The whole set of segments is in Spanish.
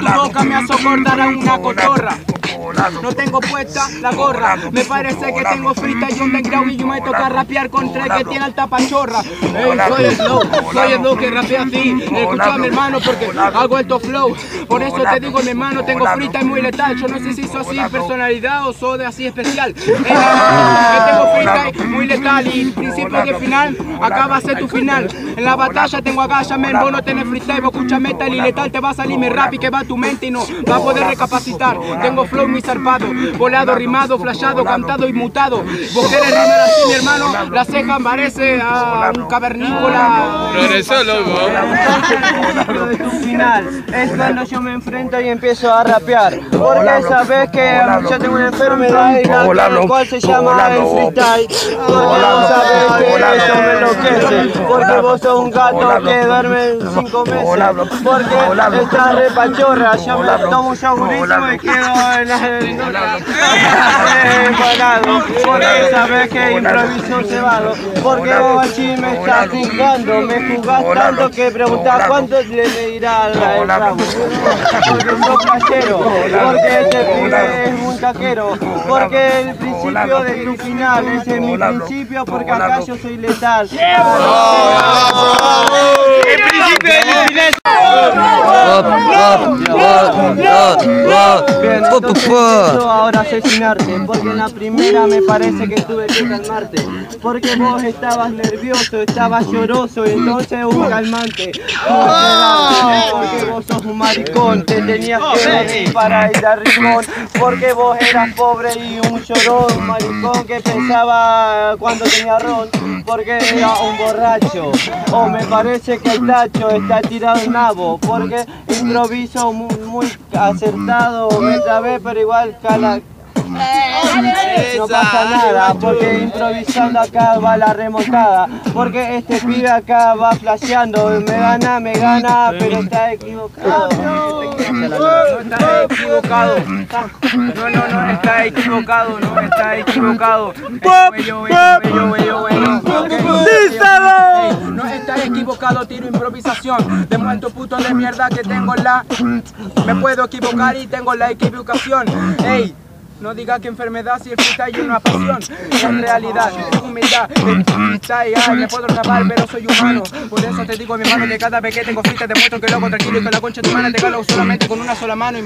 tu boca me hace acordar a una cotorra. No tengo puesta la gorra, me parece que tengo frita y underground y yo me toca rapear contra el que tiene alta pachorra. Ey, soy el flow que rapea así. Escucha mi hermano porque hago alto flow. Por eso te digo mi hermano, tengo frita y muy letal. Yo no sé si soy así personalidad o soy de así especial. Que tengo frita y muy letal y principio de final, acá va a ser tu final. En la batalla tengo agallas, men, vos no tenés freestyle, vos escuchas metal y letal, te va a salir mi rap y que va a tu mente y no va a poder recapacitar. Tengo flow muy zarpado, volado, rimado, flashado, cantado y mutado. Vos querés rimar así, mi hermano, la ceja parece a un cavernícola. Progresó, loco. De tu final es cuando yo me enfrento y empiezo a rapear. Porque sabes que yo tengo una enfermedad y la cual se llama el freestyle. Porque vos sabés que eso me enloquece. Porque vos sos un gato que duerme 5 meses. Porque estás re pachorra. Yo me tomo un yogurísimo y quedo en la empanado. Porque sabes que improviso cebado. Porque vos allí me estás juzgando. Me juzgás tanto que preguntás cuánto le irá al ramo. Porque sos cachero. Porque este pibe es un taquero. Porque el principio de tu final ese es mi principio. Porque acá yo soy letal. El principio de tu final. Bien, entonces empiezo ahora a asesinarte. Porque en la primera me parece que tuve que calmarte. Porque vos estabas nervioso, estabas lloroso y entonces un calmante. Porque vos sos un maricón, te tenías que venir para ir a rimón. Porque vos eras pobre y un llorón, un maricón que pensaba cuando tenía ron. Porque era un borracho. O me parece que el tacho está tirado en nabo. Porque improviso muy acertado, me trabé pero igual cala. No pasa nada, porque improvisando acá va la remontada. Porque este pibe acá va flasheando. Me gana, pero está equivocado. No está equivocado. No está equivocado, no está equivocado. No está equivocado, tiro improvisación. Demuestro puto de mierda que tengo la. Me puedo equivocar y tengo la equivocación. Ey. No digas que enfermedad si el freestyle es una pasión. En realidad, es humildad. El freestyle, ay, me puedo rapar, pero soy humano. Por eso te digo, mi hermano, que cada vez que tengo freestyle te muestro que loco tranquilo y que la concha de tu mano te galo solamente con una sola mano y me.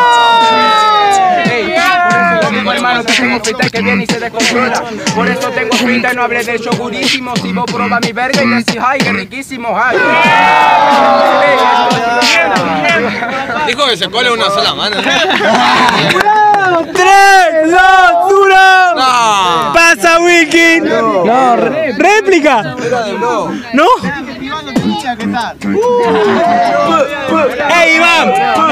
Hey, por eso te digo, hermano, que tengo freestyle que viene y se descontrola. Por eso tengo freestyle, no hablé del yogurísimo. Si vos probas mi verga y decís, ay, qué riquísimo, ay. Dijo que se cole una sola mano. 3, 2, 1. No. Pasa Wilkin. No, réplica. ¿No? ¡Ey, Iván!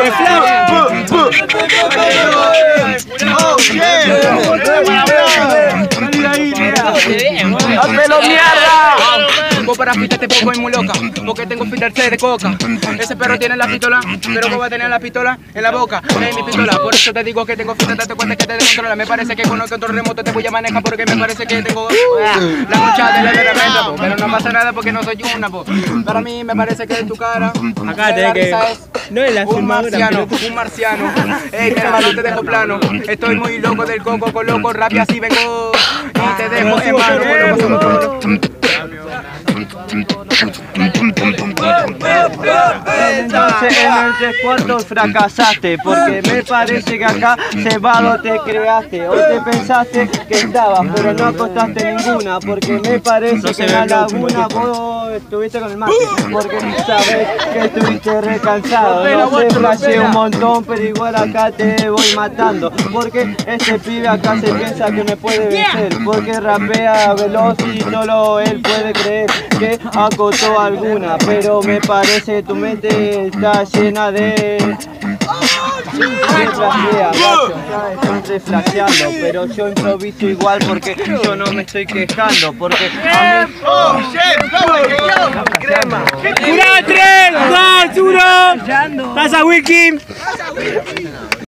¡Hazmelo mierda! Vos para fita te pongo muy loca, porque tengo fita de coca. Ese perro tiene la pistola, pero vos vas a tener la pistola en la boca. Es mi pistola, por eso te digo que tengo fita, date cuenta que te descontrola. Me parece que con el control remoto te voy a manejar porque me parece que tengo la concha de la herramienta, po. Pero no pasa nada porque no soy una, po. Para mí me parece que en tu cara, acá tenés que. No es la un marciano. Ey, mi hermano, te dejo plano. Estoy muy loco del coco, con loco rap y así vengo. Y te dejo en mano. Entonces en el 3/4 fracasaste, porque me parece que acá cebado te creaste. O te pensaste que estabas, pero no acostaste ninguna. Porque me parece que en la laguna vos estuviste con el mate. Porque sabes que estuviste recansado. No sé, flasheé un montón, pero igual acá te voy matando. Porque este pibe acá se piensa que me puede vencer. Porque rapea veloz y solo él puede creer que acotó alguna. Pero me parece que tu mente está llena de flashea, gacho, estás flasheando, pero yo improviso igual porque yo no me estoy quejando, porque a mí... crema. 3, 2, 1. Pasa Wilkin.